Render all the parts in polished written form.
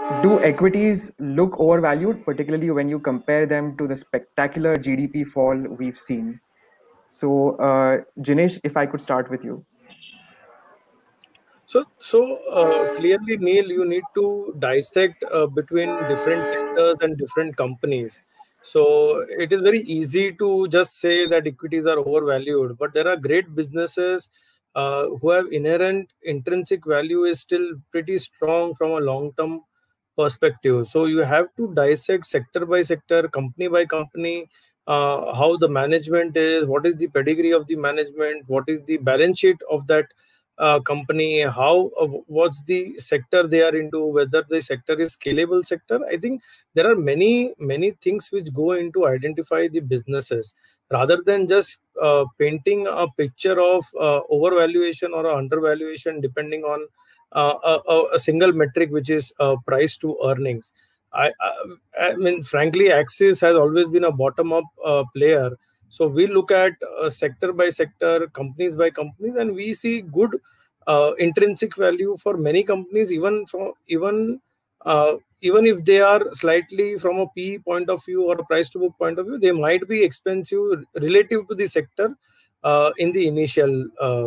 Do equities look overvalued, particularly when you compare them to the spectacular GDP fall we've seen? So, Jinesh, if I could start with you. So clearly, Neil, you need to dissect between different sectors and different companies. So it is very easy to just say that equities are overvalued, but there are great businesses who have inherent intrinsic value is still pretty strong from a long-term perspective. So you have to dissect sector by sector, company by company, how the management is, what is the pedigree of the management, what is the balance sheet of that company, how what's the sector they are into, whether the sector is scalable sector. I think there are many things which go into identify the businesses rather than just painting a picture of overvaluation or undervaluation depending on a single metric, which is price to earnings. I mean, frankly, Axis has always been a bottom-up player. So we look at sector by sector, companies by companies, and we see good intrinsic value for many companies, even if they are slightly from a P point of view or a price to book point of view, they might be expensive relative to the sector in the initial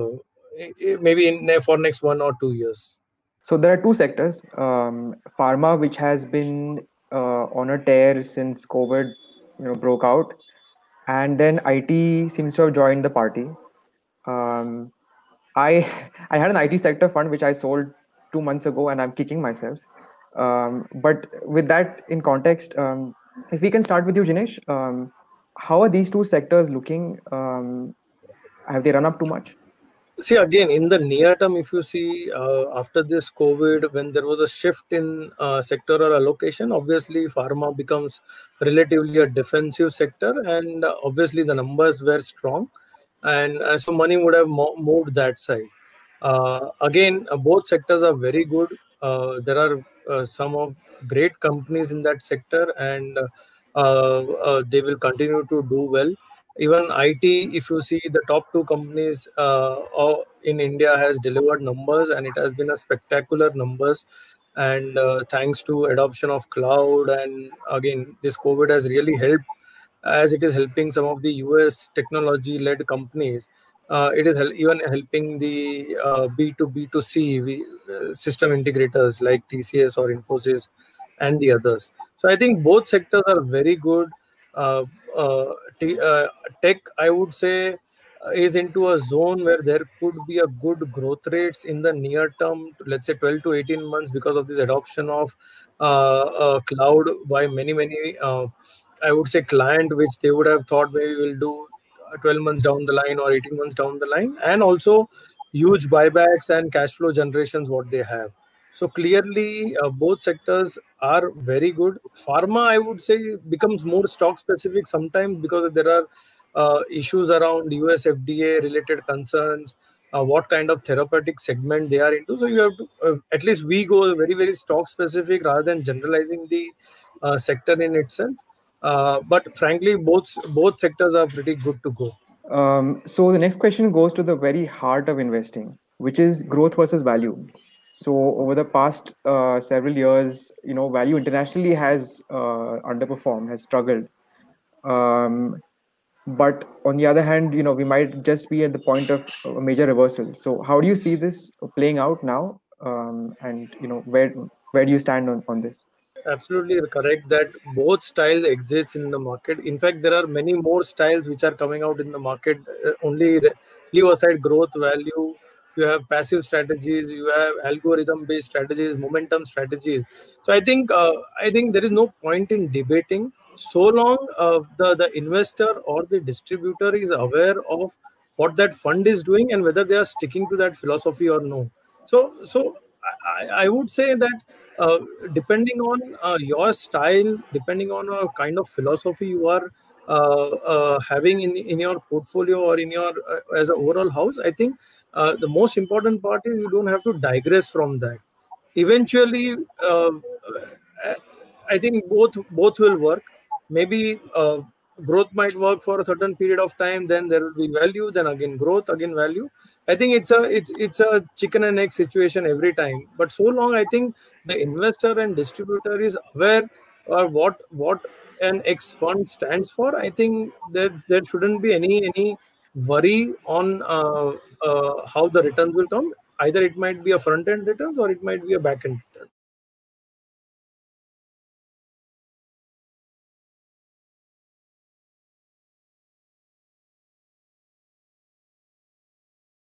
maybe in for next 1 or 2 years. So there are two sectors: pharma, which has been on a tear since COVID, broke out, and then IT seems to have joined the party. Um, I I had an IT sector fund which I sold 2 months ago, and I'm kicking myself. But with that in context, if we can start with you, Jinesh, how are these two sectors looking? Have they run up too much? See, again, in the near term, if you see after this COVID, when there was a shift in sectoral allocation, obviously pharma becomes relatively a defensive sector, and obviously the numbers were strong, and so money would have moved that side. Again, both sectors are very good. There are some of great companies in that sector, and they will continue to do well. Even IT, if you see the top two companies in India has delivered numbers, and it has been a spectacular numbers. And thanks to adoption of cloud, and again, this COVID has really helped, as it is helping some of the US technology-led companies. It is even helping the B2B2C system integrators like TCS or Infosys and the others. So I think both sectors are very good. Uh, uh, Tech, I would say, is into a zone where there could be a good growth rates in the near term, let's say 12 to 18 months, because of this adoption of cloud by many I would say client, which they would have thought maybe will do 12 months down the line or 18 months down the line, and also huge buybacks and cash flow generations what they have. So clearly, both sectors are very good. Pharma, I would say, becomes more stock specific sometimes because there are issues around US FDA related concerns, what kind of therapeutic segment they are into. So you have to, at least we go very stock specific rather than generalizing the sector in itself. But frankly, both sectors are pretty good to go. So the next question goes to the very heart of investing, which is growth versus value. So over the past several years, value internationally has underperformed, has struggled. Um, but on the other hand, we might just be at the point of a major reversal. So how do you see this playing out now? And where do you stand on this? Absolutely correct that both styles exist in the market. In fact, there are many more styles which are coming out in the market. Leave aside growth value, you have passive strategies, you have algorithm based strategies, momentum strategies. So I think there is no point in debating so long the investor or the distributor is aware of what that fund is doing and whether they are sticking to that philosophy or no. So I would say that uh, depending on your style, depending on a kind of philosophy you are having in your portfolio or in your as an overall house, I think the most important part is you don't have to digress from that. Eventually, I think both will work. Maybe growth might work for a certain period of time, then there will be value, then again growth, again value. I think it's a chicken and egg situation every time. But so long I think the investor and distributor is aware or what an X fund stands for, I think there shouldn't be any worry on how the returns will come. Either it might be a front end return or it might be a back end.